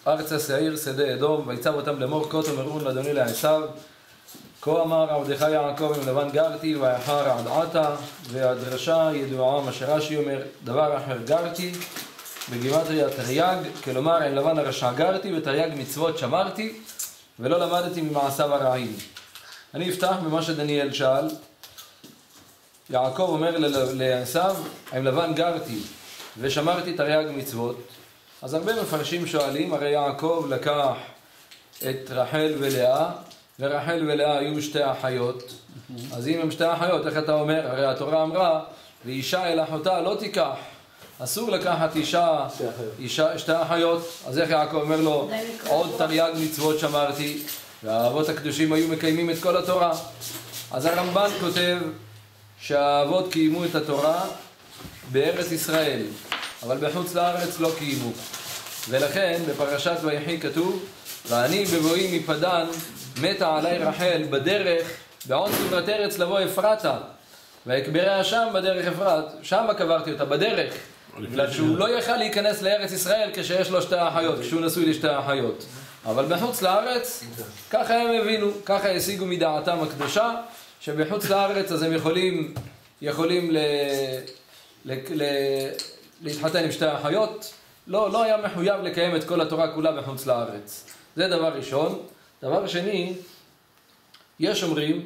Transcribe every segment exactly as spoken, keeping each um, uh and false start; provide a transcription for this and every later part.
ארצה שעיר שדה אדום, ויצב אותם לאמור כה תאמרון לאדוני לעשיו, כה אמר עבדך יעקב עם לבן גרתי ויחר עד עתה, והדרשה ידועה מה שרש"י אומר, דבר אחר גרתי בגימטריה תרי"ג, כלומר עם לבן הרשע גרתי ותרי"ג מצוות שמרתי ולא למדתי ממעשיו הרעים. אני אפתח במה שדניאל שאל. יעקב אומר לעשיו, עם לבן גרתי ושמרתי תרי"ג מצוות. אז הרבה מפרשים שואלים, הרי יעקב לקח את רחל ולאה, ורחל ולאה היו שתי אחיות. אז אם הם שתי אחיות, איך אתה אומר? הרי התורה אמרה, ואישה אל אחותה לא תיקח. אסור לקחת אישה, אישה, שתי אחיות. אז איך יעקב אומר לו, עוד תרי"ג מצוות שמרתי, והאבות הקדושים היו מקיימים את כל התורה. אז הרמב"ן כותב שהאבות קיימו את התורה בארץ ישראל, אבל בחוץ לארץ לא קיימו. ולכן בפרשת ויחי כתוב, ואני בבואי מפדן מתה עלי רחל בדרך בעוד סוברת ארץ לבוא אפרתה, ואקבריה שם בדרך אפרת, שם קברתי אותה בדרך, בגלל שהוא לא יכל להיכנס לארץ ישראל כשיש לו שתי אחיות, כשהוא נשוי לשתי אחיות. אבל בחוץ לארץ, ככה הם הבינו, ככה השיגו מדעתם הקדושה, שבחוץ לארץ אז הם יכולים, יכולים ל, ל, ל, להתחתן עם שתי אחיות. לא, לא היה מחויב לקיים את כל התורה כולה בחוץ לארץ. זה דבר ראשון. דבר שני, יש אומרים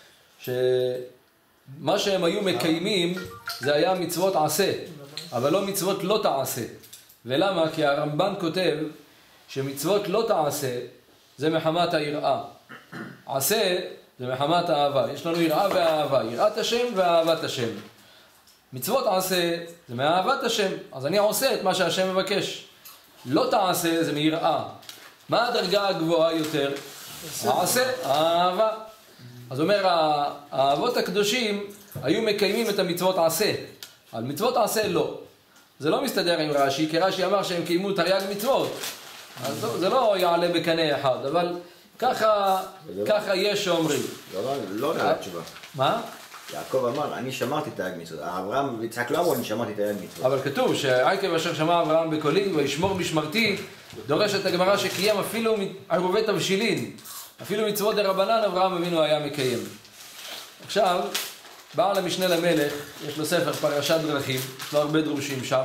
שמה שהם היו מקיימים זה היה מצוות עשה, אבל לא מצוות לא תעשה. ולמה? כי הרמב"ן כותב שמצוות לא תעשה זה מחמת היראה. עשה זה מחמת האהבה. יש לנו יראה ואהבה, יראת השם ואהבת השם. מצוות עשה זה מאהבת השם, אז אני עושה את מה שהשם מבקש. לא תעשה זה מיראה. מה הדרגה הגבוהה יותר? העשה, האהבה. אז אומר, האבות הקדושים היו מקיימים את המצוות עשה, על מצוות עשה לא. זה לא מסתדר עם רש"י, כי רש"י אמר שהם קיימו תרי"ג מצוות. אז זה לא יעלה בקנה אחד, אבל ככה, ככה יש שאומרים. לא נראה תשובה. מה? יעקב אמר, אני שמרתי תרי"ג מצוות. אברהם ויצחק לא אמרו, אני שמרתי תרי"ג מצוות. אבל כתוב שעקב אשר שמע אברהם בקולי וישמור משמרתי, דורשת הגמרא שקיים אפילו עירובי תבשילין, אפילו מצוות דרבנן אברהם אבינו היה מקיים. עכשיו, בעל המשנה למלך, יש לו ספר פרשת דרכים, יש לו הרבה דרושים שם.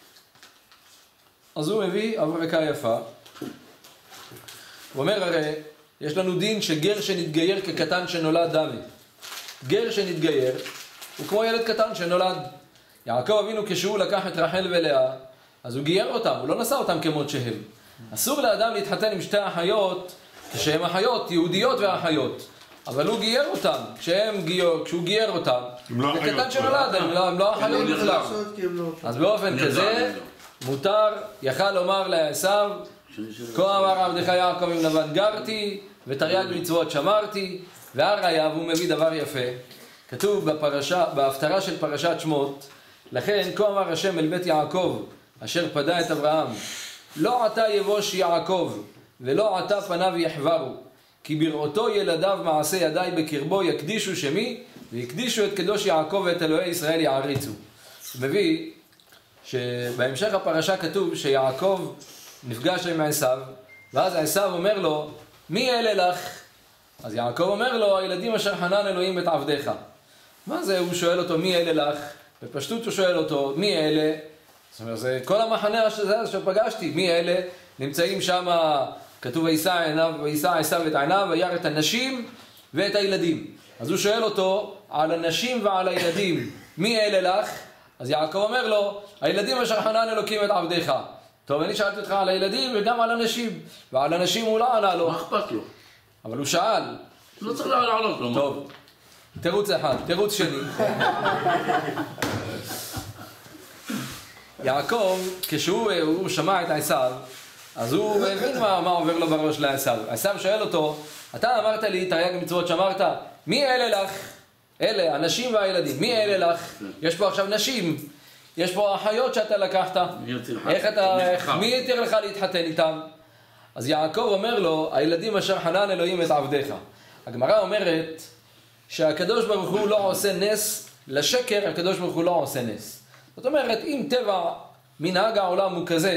אז הוא מביא הברקה יפה. הוא אומר הרי, יש לנו דין שגר שנתגייר כקטן שנולד דמה. גר שנתגייר הוא כמו ילד קטן שנולד. יעקב אבינו כשהוא לקח את רחל ולאה, אז הוא גייר אותם, הוא לא נשא אותם כמות שהם. אסור לאדם להתחתן עם שתי אחיות כשהם אחיות, יהודיות ואחיות. אבל הוא גייר אותם, כשהם גייר, כשהוא גייר אותם, זה קטן שנולד, הם לא, הם לא אחיות בכלל. אז באופן כזה, מותר, יכל לומר לעשיו, כה אמר עבדך יעקב עם לבן גרתי, ותרי"ג מצוות שמרתי, והראיה, והוא מביא דבר יפה, כתוב בפרשה, בהפטרה של פרשת שמות, לכן כה אמר השם אל בית יעקב, אשר פדה את אברהם, לא עתה יבוש יעקב, ולא עתה פניו יחברו, כי בראותו ילדיו מעשה ידיי בקרבו יקדישו שמי, ויקדישו את קדוש יעקב ואת אלוהי ישראל יעריצו. הוא מביא שבהמשך הפרשה כתוב שיעקב נפגש עם עשיו, ואז עשיו אומר לו, מי אלה לך? אז יעקב אומר לו, הילדים אשר חנן אלוהים את עבדיך. מה זה? הוא שואל אותו, מי אלה לך? בפשטות הוא שואל אותו, מי אלה? זאת אומרת, זה כל המחנה הזה שפגשתי, מי אלה? נמצאים שם, כתוב וישא עיניו, וישא עשיו את עיניו, וירא את הנשים ואת הילדים. אז הוא שואל אותו, על הנשים ועל הילדים, מי אלה לך? אז יעקב אומר לו, הילדים אשר חנן אלוקים את עבדיך. טוב, אני שאלתי אותך על הילדים וגם על הנשים, ועל הנשים הוא לא ענה לו. מה אכפת לו? אבל הוא שאל. לא צריך לענות לו. טוב, תירוץ אחד, תירוץ שני. יעקב, כשהוא שמע את עשיו, אז הוא הבין מה, מה עובר לו בראש לעשיו. עשיו שואל אותו, אתה אמרת לי, תרי"ג מצוות שמרת, מי אלה לך? אלה, הנשים והילדים, מי אלה לך? יש פה עכשיו נשים, יש פה אחיות שאתה לקחת. איך אתה, מי יתיר לך להתחתן איתם? אז יעקב אומר לו, הילדים אשר חנן אלוהים את עבדיך. הגמרא אומרת שהקדוש ברוך הוא לא עושה נס לשקר, הקדוש ברוך הוא לא עושה נס. זאת אומרת, אם טבע מנהג העולם הוא כזה,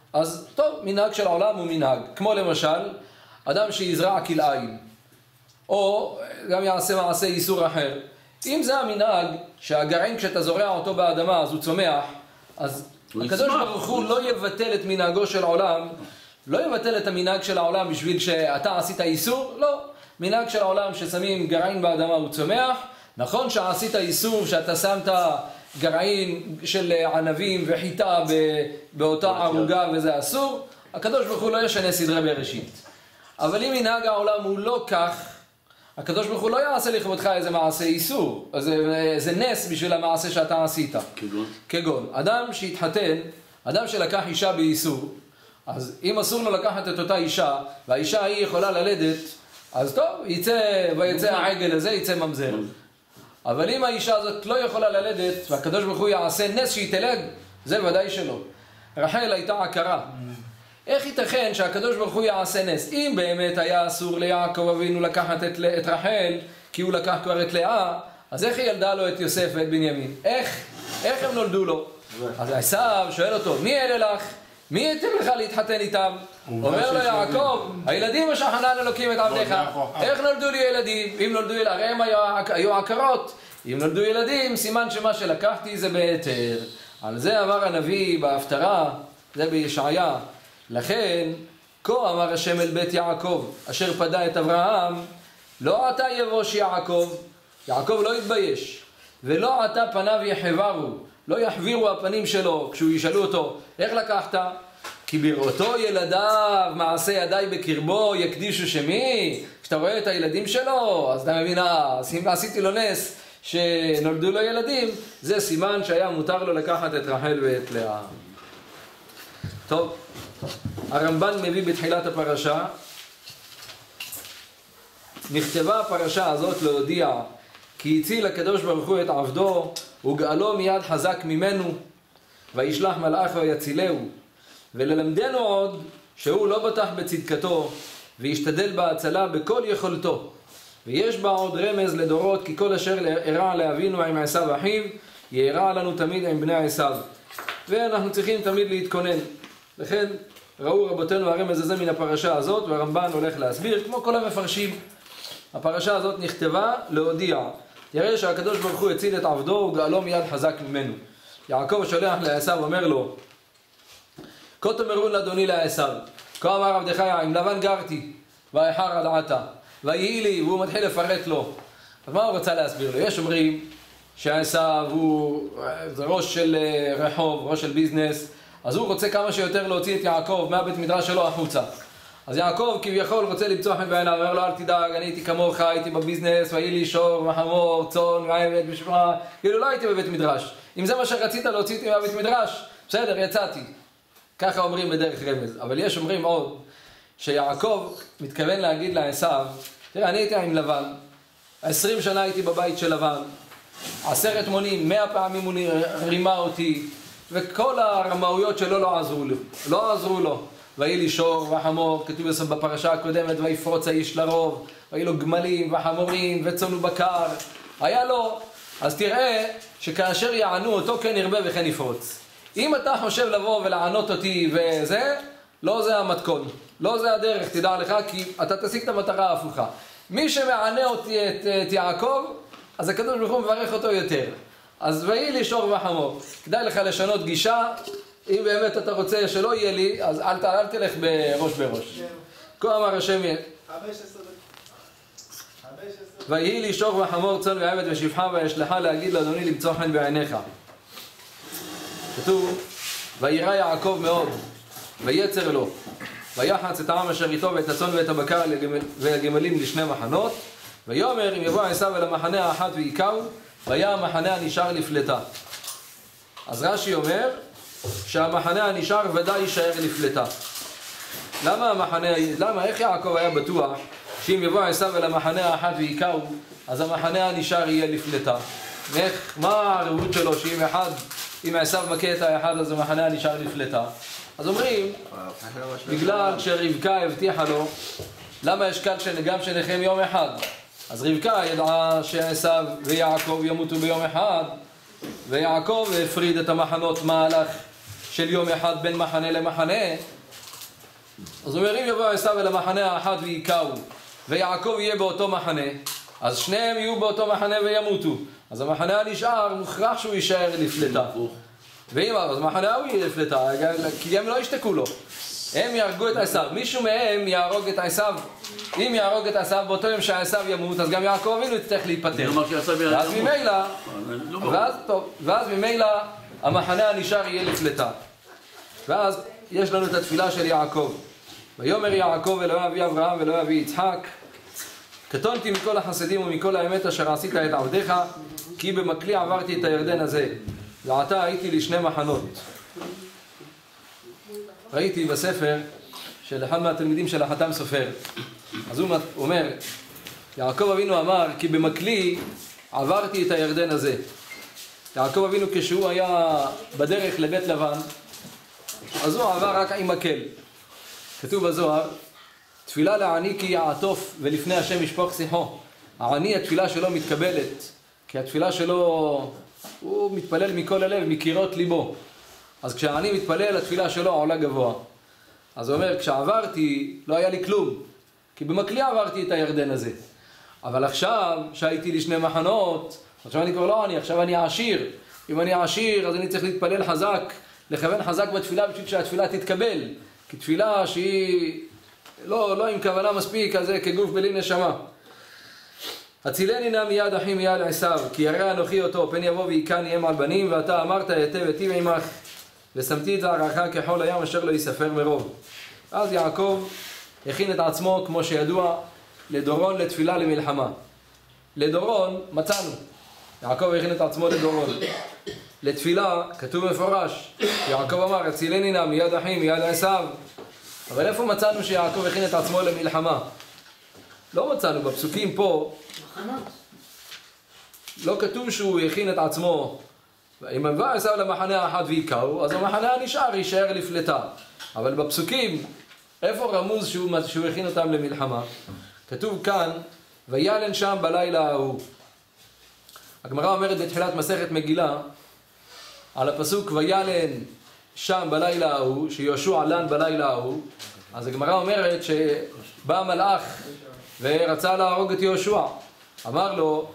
אז טוב, מנהג של העולם הוא מנהג. כמו למשל, אדם שיזרע כלאיים, או גם יעשה מעשה איסור אחר. אם זה המנהג שהגרעין כשאתה זורע אותו באדמה אז הוא צומח, אז הקדוש ברוך הוא לא יבטל את מנהגו של העולם, לא יבטל את המנהג של העולם בשביל שאתה עשית איסור, לא. מנהג של העולם ששמים גרעין באדמה הוא צומח, נכון שעשית איסור שאתה שמת גרעין של ענבים וחיטה באותה ערוגה וזה אסור, הקדוש ברוך הוא לא ישנה סדרי בראשית. אבל אם מנהג העולם הוא לא כך, הקדוש ברוך הוא לא יעשה לכבודך איזה מעשה איסור, זה, זה נס בשביל המעשה שאתה עשית. כגון? כגון, אדם שהתחתן, אדם שלקח אישה באיסור, אז אם אסור לו לקחת את אותה אישה, והאישה היא יכולה ללדת, אז טוב, יצא, ויצא העגל הזה, יצא ממזר. אבל אם האישה הזאת לא יכולה ללדת, והקדוש ברוך הוא יעשה נס שהיא תלד, זה ודאי שלא. רחל הייתה עקרה. איך ייתכן שהקדוש ברוך הוא יעשה נס? אם באמת היה אסור ליעקב אבינו לקחת את, את רחל, כי הוא לקח כבר את לאה, אז איך היא ילדה לו את יוסף ואת בנימין? איך? איך הם נולדו לו? אז עשיו שואל אותו, מי אלה לך? מי ייתן לך להתחתן איתם? אומר לו יעקב, הילדים אשר חנן אלוקים את עבדיך. איך נולדו לי ילדים? אם נולדו ילדים, הרי הם היו עקרות. אם נולדו ילדים, סימן שמה שלקחתי זה בהיתר. על זה אמר הנביא בהפטרה, זה בישעיה. לכן, כה אמר השם אל בית יעקב, אשר פדה את אברהם, לא עתה יבוש יעקב, יעקב לא יתבייש, ולא עתה פניו יחברו, לא יחבירו הפנים שלו כשהוא ישאלו אותו, איך לקחת? כי בראותו ילדיו, מעשה ידיי בקרבו, יקדישו שמי? כשאתה רואה את הילדים שלו, אז אתה מבין, אה, עשיתי לו נס שנולדו לו ילדים, זה סימן שהיה מותר לו לקחת את רחל ואת לאה. טוב, הרמב"ן מביא בתחילת הפרשה, נכתבה הפרשה הזאת להודיע כי הציל הקדוש ברוך הוא את עבדו וגאלו מיד חזק ממנו וישלח מלאך ויצילהו, וללמדנו עוד שהוא לא בטח בצדקתו וישתדל בהצלה בכל יכולתו, ויש בה עוד רמז לדורות כי כל אשר הרע לאבינו עם עשיו אחיו ירע לנו תמיד עם בני עשיו, ואנחנו צריכים תמיד להתכונן. לכן ראו רבותינו הרמז הזה מן הפרשה הזאת, והרמב"ן הולך להסביר כמו כל המפרשים. הפרשה הזאת נכתבה להודיע, תראה שהקדוש ברוך הוא הציל את עבדו וגאלו מיד חזק ממנו. יעקב שולח לעשיו אומר לו, כה תאמרון לאדוני לעשיו, כה אמר עבדך עם לבן גרתי ואיחר עד עתה ויהי לי, והוא מתחיל לפרט לו. אז מה הוא רוצה להסביר לו? יש אומרים שעשיו הוא ראש של רחוב, ראש של ביזנס, אז הוא רוצה כמה שיותר להוציא את יעקב מהבית מדרש שלו החוצה. אז יעקב כביכול רוצה למצוא חן בעיניו, אומר לו אל תדאג, אני הייתי כמוך, הייתי בביזנס, והיי לי שור וחמור, צאן ועבד ושמרה, כאילו לא הייתי בבית מדרש. אם זה מה שרצית להוציא אותי מהבית מדרש, בסדר, יצאתי. ככה אומרים בדרך רמז. אבל יש אומרים עוד, שיעקב מתכוון להגיד לעשיו, תראה, אני הייתי עם לבן, עשרים שנה הייתי בבית של לבן, עשרת מונים, מאה פעמים הוא רימה אותי, וכל הרמאויות שלו לא עזרו לו, לא עזרו לו. ויהי לי שור וחמור, כתוב בפרשה הקודמת, ויפרוץ האיש לרוב, ויהי לו גמלים וחמורים וצאן ובקר, היה לו. אז תראה שכאשר יענו אותו כן ירבה וכן יפרוץ. אם אתה חושב לבוא ולענות אותי וזה, לא זה המתכון, לא זה הדרך, תדע לך, כי אתה תשיג את המטרה ההפוכה. מי שמענה אותי את, את יעקב, אז הקדוש ברוך הוא מברך אותו יותר. אז ויהי לי שור וחמור. כדאי לך לשנות גישה, אם באמת אתה רוצה שלא יהיה לי, אז אל, אל תלך בראש בראש. כה אמר השם, ויהי לי שור וחמור צאן ועבד ושפחה וישלחה להגיד לאדוני למצוא חן בעיניך. כתוב, וירא יעקב מאוד, ויצר לו, ויחץ את העם אשר איתו ואת הצאן ואת הבקר והגמלים לשני מחנות, ויאמר אם יבוא עשיו אל המחנה האחת ויקהו, והיה המחנה הנשאר לפלטה. אז רש"י אומר שהמחנה הנשאר ודאי יישאר לפלטה. למה המחנה, למה, איך יעקב היה בטוח שאם יבוא עשיו אל המחנה האחת ויקהו, אז המחנה הנשאר יהיה לפלטה? איך, מה הערבות שלו שאם אחד, אם עשיו מכה את האחד אז המחנה הנשאר לפלטה? אז אומרים, בגלל שרבקה הבטיחה לו, למה יש כאן שגם שניכם יום אחד? אז רבקה ידעה שעשיו ויעקב ימותו ביום אחד, ויעקב הפריד את המחנות מהלך של יום אחד בין מחנה למחנה, אז הוא אומר, אם יבוא עשיו אל המחנה האחד ויקעו, ויעקב יהיה באותו מחנה, אז שניהם יהיו באותו מחנה וימותו. אז המחנה הנשאר, מוכרח שהוא יישאר לפלטה. ואם אז המחנה הוא יהיה לפלטה, כי הם לא ישתקו לו. הם יהרגו את עשיו. מישהו מהם יהרוג את עשיו. אם יהרוג את עשיו באותו יום שעשיו ימות, אז גם יעקב אבינו יצטרך להיפטר. ואז ממילא, ואז, טוב, ואז ממילא המחנה הנשאר יהיה לפלטה. ואז יש לנו את התפילה של יעקב. ויאמר יעקב אלוהי אבי אברהם ואלוהי אבי יצחק, קטונתי מכל החסדים ומכל האמת אשר עשית את עבדיך, כי במקלי עברתי את הירדן הזה, ועתה הייתי לשני מחנות. ראיתי בספר של אחד מהתלמידים של החתם סופר, אז הוא אומר, יעקב אבינו אמר, כי במקלי עברתי את הירדן הזה. יעקב אבינו כשהוא היה בדרך לבית לבן, אז הוא עבר רק עם מקל. כתוב בזוהר, תפילה לעני כי יעטוף ולפני השם ישפוך שיחו. העני, התפילה שלו מתקבלת, כי התפילה שלו, הוא מתפלל מכל הלב, מקירות ליבו. אז כשהעני מתפלל, התפילה שלו עולה גבוה. אז הוא אומר, כשעברתי, לא היה לי כלום, כי במקלי עברתי את הירדן הזה. אבל עכשיו, שהייתי לי שני מחנות, עכשיו אני כבר לא עני, עכשיו אני עשיר. אם אני עשיר, אז אני צריך להתפלל חזק, לכוון חזק בתפילה בשביל שהתפילה תתקבל. כי תפילה שהיא לא, לא עם כוונה מספיק, אז זה כגוף בלי נשמה. הצילני נא מיד אחי מיד עשיו, כי ירא אנוכי אותו, פן יבוא ויקני אם על בנים, ואתה אמרת היטב היטיב עמך, ושמתי את זרעך כחול הים אשר לא יספר מרוב. אז יעקב הכין את עצמו, כמו שידוע, לדורון, לתפילה, למלחמה. לדורון מצאנו. יעקב הכין את עצמו לדורון. לתפילה כתוב מפורש, יעקב אמר, הצילני נא מיד אחי מיד עשיו. אבל איפה מצאנו שיעקב הכין את עצמו למלחמה? לא מצאנו, בפסוקים פה, לא כתוב שהוא הכין את עצמו. אם בא עשיו למחנה האחד ויקעו, אז המחנה הנשאר יישאר לפלטה. אבל בפסוקים, איפה רמוז שהוא, שהוא הכין אותם למלחמה? כתוב כאן, וילן שם בלילה ההוא. הגמרא אומרת בתחילת מסכת מגילה, על הפסוק וילן שם בלילה ההוא, שיהושע לן בלילה ההוא, אז הגמרא אומרת שבא מלאך ורצה להרוג את יהושע. אמר לו,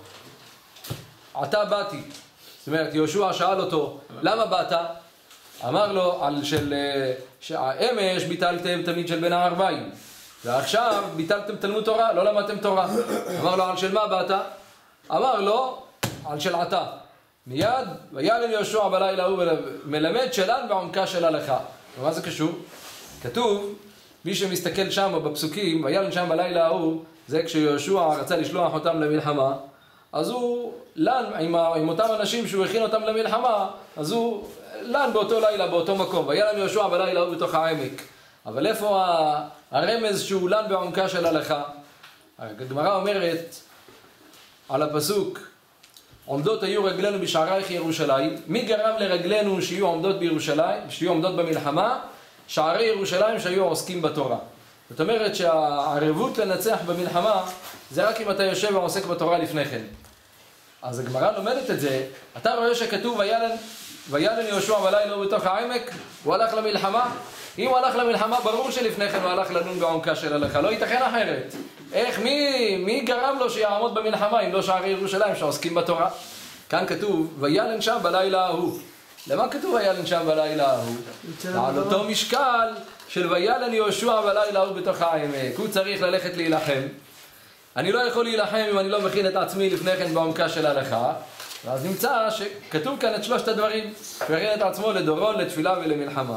עתה באתי. זאת אומרת, יהושע שאל אותו, למה באת? אמר לו, על של, שהאמש ביטלתם תלמיד של בן הערביים, ועכשיו ביטלתם תלמוד תורה, לא למדתם תורה. אמר לו, על של מה באת? אמר לו, על של עתה. מיד, וילן יהושע בלילה ההוא מלמד שלן בעומקה של הלכה. ומה זה קשור? כתוב, מי שמסתכל שם בפסוקים, וילן שם בלילה ההוא, זה כשיהושע רצה לשלוח אותם למלחמה, אז הוא לן עם, עם אותם אנשים שהוא הכין אותם למלחמה, אז הוא לן באותו לילה, באותו מקום. וילן יהושע בלילה ההוא בתוך העמק. אבל איפה הרמז שהוא לן בעומקה של הלכה? הגמרא אומרת על הפסוק, עומדות היו רגלינו בשערייך ירושלים. מי גרם לרגלינו שיהיו עומדות בירושלים, שיהיו עומדות במלחמה? שערי ירושלים שהיו עוסקים בתורה. זאת אומרת שהערבות לנצח במלחמה זה רק אם אתה יושב ועוסק בתורה לפני כן. אז הגמרא לומדת את זה. אתה רואה שכתוב וילן, וילן יהושע בלילה בתוך העמק, הוא הלך למלחמה. אם הוא הלך למלחמה, ברור שלפני כן הוא הלך לנון בעומקה של הלכה, לא ייתכן אחרת. איך, מי, מי גרם לו שיעמוד במלחמה אם לא שערי ירושלים שעוסקים בתורה? כאן כתוב, וילן שם בלילה ההוא. למה כתוב וילן שם בלילה ההוא? על אותו משקל של וילן יהושע בלילה ההוא בתוך העמק. הוא צריך ללכת להילחם. אני לא יכול להילחם אם אני לא מכין את עצמי לפני כן בעומקה של הלכה. ואז נמצא שכתוב כאן את שלושת הדברים. מכין את עצמו לדורון, לתפילה ולמלחמה.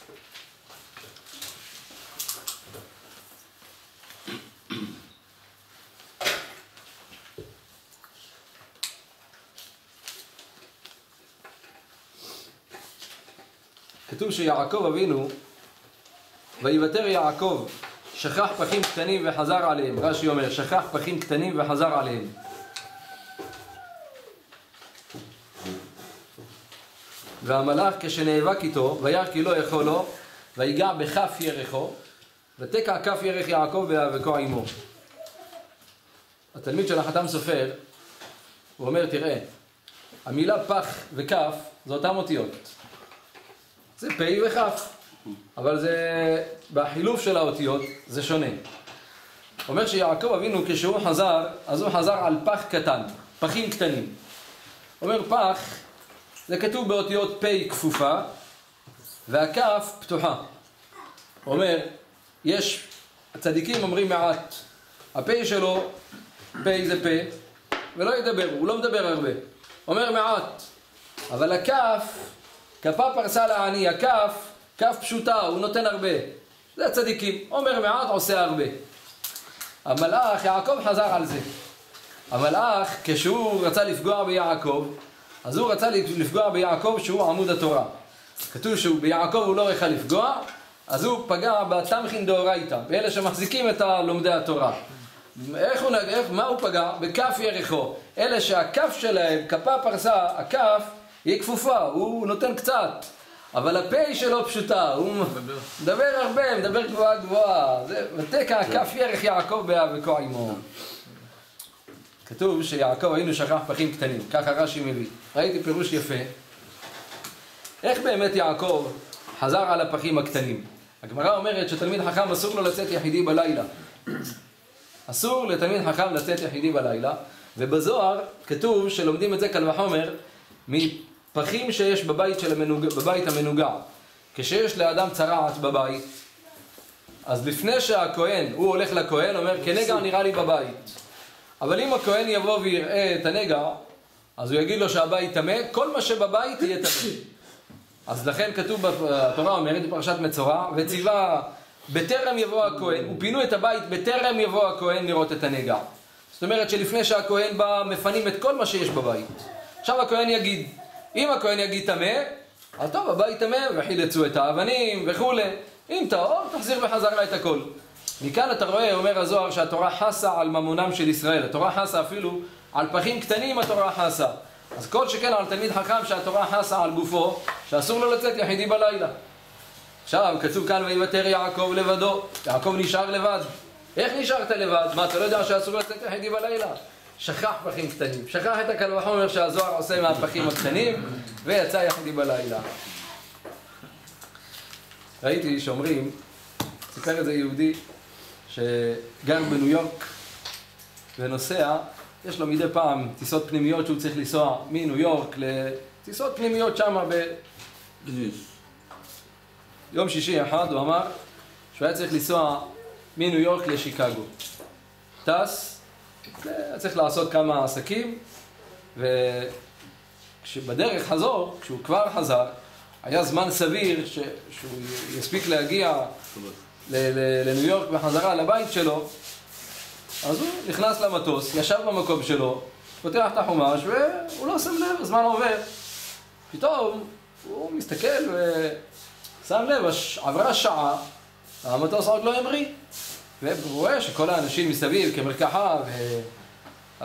כתוב שיעקב אבינו, ויוותר יעקב, שכח פחים קטנים וחזר עליהם. רש"י אומר, שכח פחים קטנים וחזר עליהם. והמלאך כשנאבק איתו, וירא כי לא יכול לו, ויגע בכף ירחו, ותקע כף ירך יעקב והיאבקו עמו. התלמיד של החתם סופר, הוא אומר, תראה, המילה פח וכף זה אותם אותיות. זה פ' וכף. אבל זה, בחילוף של האותיות, זה שונה. אומר שיעקב אבינו כשהוא חזר, אז הוא חזר על פח קטן, פחים קטנים. אומר פח, זה כתוב באותיות פ' כפופה, והכף פתוחה. אומר, יש, הצדיקים אומרים מעט, הפ' שלו, פ' זה פ', ולא ידבר, הוא לא מדבר הרבה. אומר מעט, אבל הכף, כפה פרסה לעני, הכף, כף פשוטה, הוא נותן הרבה. זה הצדיקים, אומר מעט, עושה הרבה. המלאך, יעקב חזר על זה. המלאך, כשהוא רצה לפגוע ביעקב, אז הוא רצה לפגוע ביעקב שהוא עמוד התורה. כתוב שביעקב הוא לא רצה לפגוע, אז הוא פגע בתמכין דאורייתא, באלה שמחזיקים את לומדי התורה. איך הוא נגע? מה הוא פגע? בכף ירחו. אלה שהכף שלהם, כפה פרסה, הכף, היא כפופה, הוא נותן קצת. אבל הפה שלו פשוטה, הוא מדבר הרבה, מדבר גבוהה גבוהה. ותקע כף ירח יעקב באבקו עמו. כתוב שיעקב היינו שכח פחים קטנים, ככה רש"י מביא. ראיתי פירוש יפה. איך באמת יעקב חזר על הפחים הקטנים? הגמרא אומרת שתלמיד חכם אסור לו לצאת יחידי בלילה. אסור לתלמיד חכם לצאת יחידי בלילה, ובזוהר כתוב שלומדים את זה קל וחומר מפחים שיש בבית, של המנוג... בבית המנוגע. כשיש לאדם צרעת בבית, אז לפני שהכהן, הוא הולך לכהן, אומר, כנגע נראה לי בבית. אבל אם הכהן יבוא ויראה את הנגע, אז הוא יגיד לו שהבית טמא, כל מה שבבית יהיה טמא. אז לכן כתוב בתורה, אומרת בפרשת מצורע, וציווה בטרם יבוא הכהן, ופינו את הבית בטרם יבוא הכהן לראות את הנגע. זאת אומרת שלפני שהכהן בא, מפנים את כל מה שיש בבית. עכשיו הכהן יגיד, אם הכהן יגיד טמא, אז טוב, הבית טמא, וחילצו את האבנים וכו'. אם טהור, תחזיר בחזרה את הכל. מכאן אתה רואה, אומר הזוהר, שהתורה חסה על ממונם של ישראל. התורה חסה אפילו על פחים קטנים, התורה חסה. אז כל שכן על תלמיד חכם שהתורה חסה על גופו, שאסור לו לצאת יחידי בלילה. עכשיו, כתוב כאן, ויוותר יעקב לבדו. יעקב נשאר לבד. איך נשארת לבד? מה, אתה לא יודע שאסור לצאת יחידי בלילה? שכח פחים קטנים. שכח את הקל וחומר שהזוהר עושה מהפחים הקטנים, ויצא יחידי בלילה. ראיתי שאומרים, סיפר את זה יהודי, שגר בניו יורק ונוסע, יש לו מדי פעם טיסות פנימיות שהוא צריך לנסוע מניו יורק לטיסות פנימיות שם ב... יום שישי אחד הוא אמר שהוא היה צריך לנסוע מניו יורק לשיקגו. טס, היה צריך לעשות כמה עסקים, וכשבדרך חזור, כשהוא כבר חזר, היה זמן סביר ש... שהוא יספיק להגיע לניו יורק בחזרה לבית שלו. אז הוא נכנס למטוס, ישב במקום שלו, פותח את החומש והוא לא שם לב, הזמן עובר. פתאום הוא מסתכל ושם לב, עברה שעה, המטוס עוד לא המריא. והוא רואה שכל האנשים מסביב כמרקחה ו...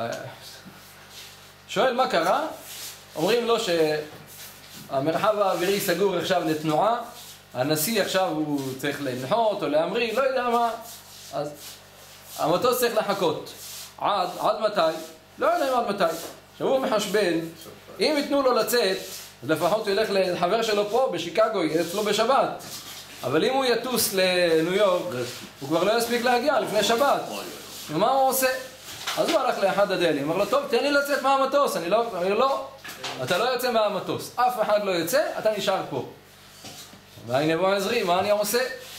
שואל מה קרה? אומרים לו שהמרחב האווירי סגור עכשיו לתנועה, הנשיא עכשיו הוא צריך לנחות או להמריא, לא יודע מה. אז המטוס צריך לחכות. עד, עד מתי? לא יודעים עד מתי. עכשיו הוא מחשבן, אם ייתנו לו לצאת, אז לפחות הוא ילך לחבר שלו פה בשיקגו, יהיה אצלו בשבת. אבל אם הוא יטוס לניו יורק, הוא כבר לא יספיק להגיע לפני שבת. ומה הוא עושה? אז הוא הלך לאחד הדיילים, אמר לו, טוב, תן לי לצאת מהמטוס. אני לא, אני לא, אתה לא יוצא מהמטוס. אף אחד לא יוצא, אתה נשאר פה. והנה בוא עזרי, מה אני עושה?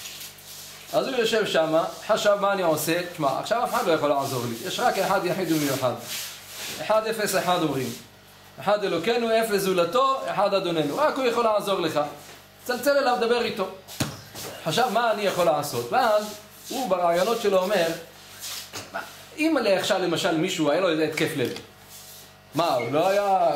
אז הוא יושב שם, חשב מה אני עושה. תשמע, עכשיו אף אחד לא יכול לעזור לי. יש רק אחד יחיד ומיוחד. אחד אפס אחד אומרים. אחד אלוקנו, אפס זולתו, אחד אדוננו. רק הוא יכול לעזור לך. צלצל אליו, דבר איתו. חשב מה אני יכול לעשות. ואז הוא ברעיונות שלו אומר, אם עלי עכשיו למשל מישהו היה לו איזה התקף לב. מה, הוא לא היה...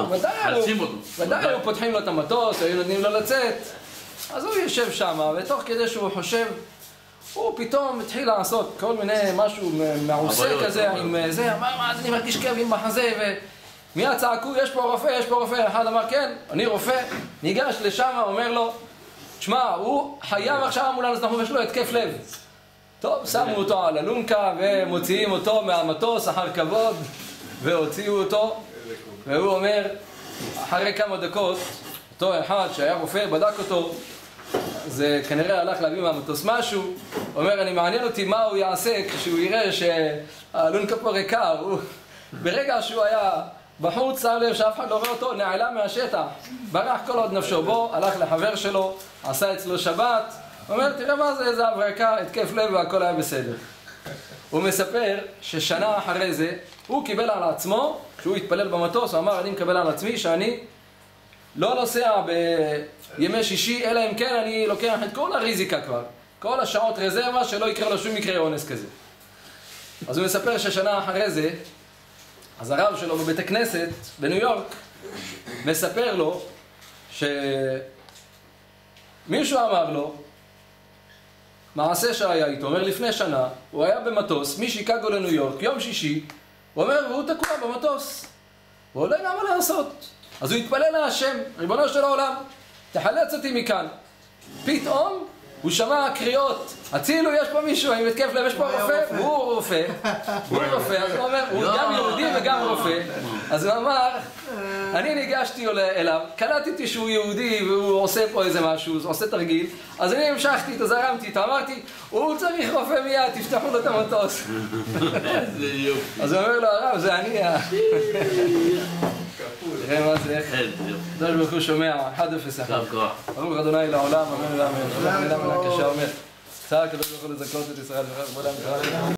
ודאי היו פותחים לו את המטוס, היו נותנים לו לצאת. אז הוא יושב שם, ותוך כדי שהוא חושב, הוא פתאום התחיל לעשות כל מיני משהו מעושה כזה, עם זה, מה, מה, אני מרגיש כאבים בחזה, ומיד צעקו, יש פה רופא, יש פה רופא. אחד אמר, כן, אני רופא. ניגש לשם, אומר לו, תשמע, הוא חייב עכשיו אמבולנס דחוף, יש לו התקף לב. טוב, שמו אותו על אלונקה, ומוציאים אותו מהמטוס אחר כבוד, והוציאו אותו, והוא אומר, אחרי כמה דקות, אותו אחד שהיה רופא, בדק אותו, זה כנראה הלך להביא מהמטוס משהו, הוא אומר, אני מעניין אותי מה הוא יעשה כשהוא יראה שהאלונקה פה ריקה, הוא... ברגע שהוא היה בחוץ, שם לב שאף אחד לא רואה אותו, נעלם מהשטח, ברח כל עוד נפשו בו, הלך לחבר שלו, עשה אצלו שבת, הוא אומר, תראה מה זה, איזה הברקה, התקף לב והכל היה בסדר. הוא מספר ששנה אחרי זה, הוא קיבל על עצמו, כשהוא התפלל במטוס, הוא אמר, אני מקבל על עצמי שאני לא נוסע בימי שישי, אלא אם כן אני לוקח את כל הריזיקה כבר, כל השעות רזרבה שלא יקרה לו שום מקרה אונס כזה. אז הוא מספר ששנה אחרי זה, אז הרב שלו בבית הכנסת בניו יורק מספר לו שמישהו אמר לו מעשה שהיה איתו, אומר לפני שנה הוא היה במטוס משיקגו לניו יורק, יום שישי, הוא אומר והוא תקוע במטוס, הוא לא יודע מה לעשות, אז הוא התפלל להשם, ריבונו של העולם, תחלץ אותי מכאן. פתאום הוא שמע קריאות, הצילו, יש פה מישהו, עם התקף לב, יש פה רופא, והוא רופא, הוא רופא, אז הוא אומר, הוא גם יהודי וגם רופא, אז הוא אמר, אני ניגשתי אליו, קלטתי שהוא יהודי והוא עושה פה איזה משהו, הוא עושה תרגיל, אז אני המשכתי איתו, זרמתי איתו, אמרתי, הוא צריך רופא מיד, תפתחו לו את המטוס. אז הוא אומר לו, הרב, זה אני. תראה מה זה, איך קדוש ברוך הוא שומע, אחד אפס אחד. ברוך אדוני לעולם, אמן ואמן. ברוך מילה מילה קשה אומר, צער הקדוש ברוך הוא לזכות את ישראל,